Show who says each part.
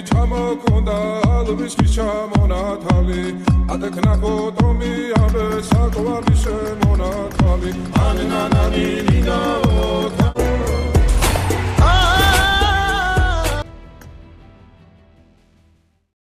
Speaker 1: ჩამოკონდა ალბისის ჩამონათალი ატექნა ხოტომი აბე საკვარი შემონათალი ანანანი ნინაო